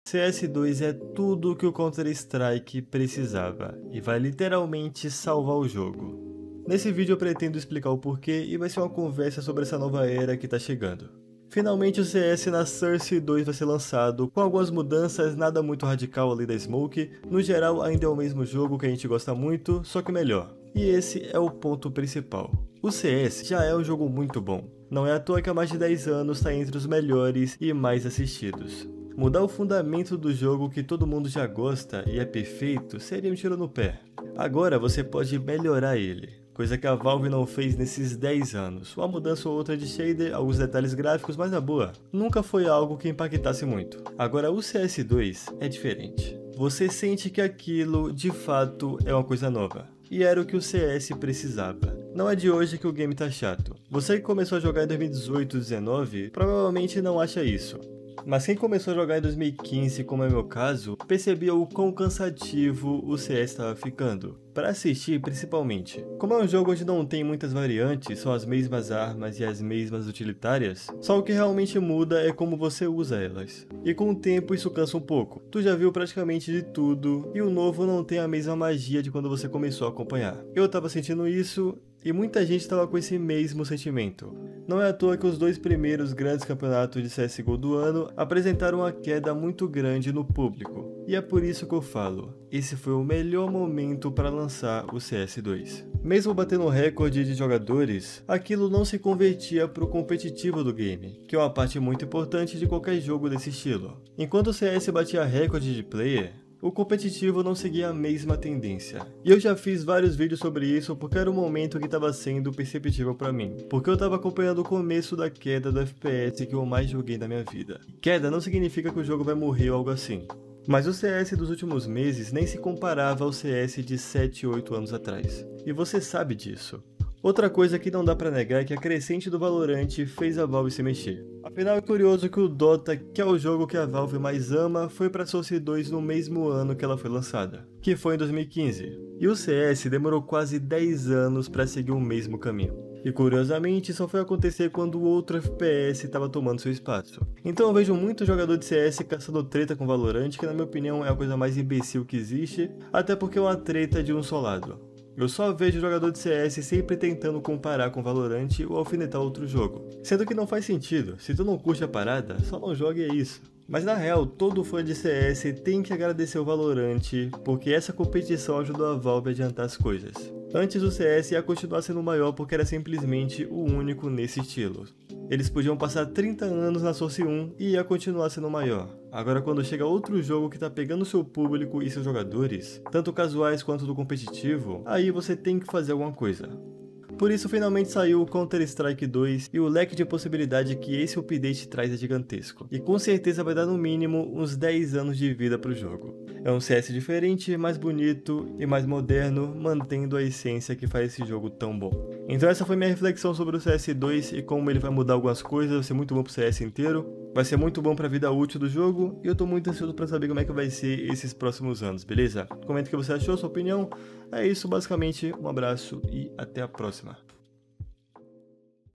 CS2 é tudo o que o Counter-Strike precisava e vai literalmente salvar o jogo. Nesse vídeo eu pretendo explicar o porquê e vai ser uma conversa sobre essa nova era que tá chegando. Finalmente o CS na Source 2 vai ser lançado, com algumas mudanças, nada muito radical ali da Smoke. No geral ainda é o mesmo jogo que a gente gosta muito, só que melhor. E esse é o ponto principal. O CS já é um jogo muito bom. Não é à toa que há mais de 10 anos está entre os melhores e mais assistidos. Mudar o fundamento do jogo que todo mundo já gosta e é perfeito seria um tiro no pé. Agora você pode melhorar ele, coisa que a Valve não fez nesses 10 anos. Uma mudança ou outra de shader, alguns detalhes gráficos, mas na boa, nunca foi algo que impactasse muito. Agora o CS2 é diferente. Você sente que aquilo de fato é uma coisa nova. E era o que o CS precisava. Não é de hoje que o game tá chato. Você que começou a jogar em 2018 e 2019, provavelmente não acha isso. Mas quem começou a jogar em 2015, como é meu caso, percebia o quão cansativo o CS estava ficando. Para assistir, principalmente. Como é um jogo onde não tem muitas variantes, são as mesmas armas e as mesmas utilitárias, só o que realmente muda é como você usa elas. E com o tempo isso cansa um pouco. Tu já viu praticamente de tudo, e o novo não tem a mesma magia de quando você começou a acompanhar. Eu tava sentindo isso, e muita gente estava com esse mesmo sentimento. Não é à toa que os dois primeiros grandes campeonatos de CSGO do ano apresentaram uma queda muito grande no público. E é por isso que eu falo, esse foi o melhor momento para lançar o CS2. Mesmo batendo um recorde de jogadores, aquilo não se convertia para o competitivo do game, que é uma parte muito importante de qualquer jogo desse estilo. Enquanto o CS batia recorde de player, o competitivo não seguia a mesma tendência. E eu já fiz vários vídeos sobre isso porque era um momento que estava sendo perceptível para mim. Porque eu estava acompanhando o começo da queda do FPS que eu mais joguei na minha vida. Queda não significa que o jogo vai morrer ou algo assim. Mas o CS dos últimos meses nem se comparava ao CS de 7, 8 anos atrás. E você sabe disso. Outra coisa que não dá pra negar é que a crescente do Valorant fez a Valve se mexer. Afinal é curioso que o Dota, que é o jogo que a Valve mais ama, foi pra Source 2 no mesmo ano que ela foi lançada, que foi em 2015. E o CS demorou quase 10 anos pra seguir o mesmo caminho. E curiosamente só foi acontecer quando o outro FPS estava tomando seu espaço. Então eu vejo muito jogador de CS caçando treta com Valorant, que na minha opinião é a coisa mais imbecil que existe, até porque é uma treta de um só lado. Eu só vejo jogador de CS sempre tentando comparar com Valorant ou alfinetar outro jogo. Sendo que não faz sentido, se tu não curte a parada, só não joga e é isso. Mas na real, todo fã de CS tem que agradecer o Valorant, porque essa competição ajudou a Valve a adiantar as coisas. Antes o CS ia continuar sendo maior porque era simplesmente o único nesse estilo. Eles podiam passar 30 anos na Source 1 e ia continuar sendo maior. Agora quando chega outro jogo que tá pegando seu público e seus jogadores, tanto casuais quanto do competitivo, aí você tem que fazer alguma coisa. Por isso finalmente saiu o Counter-Strike 2 e o leque de possibilidade que esse update traz é gigantesco. E com certeza vai dar no mínimo uns 10 anos de vida pro jogo. É um CS diferente, mais bonito e mais moderno, mantendo a essência que faz esse jogo tão bom. Então essa foi minha reflexão sobre o CS2 e como ele vai mudar algumas coisas, vai ser muito bom pro CS inteiro. Vai ser muito bom pra vida útil do jogo e eu tô muito ansioso pra saber como é que vai ser esses próximos anos, beleza? Comenta o que você achou, sua opinião. É isso basicamente, um abraço e até a próxima.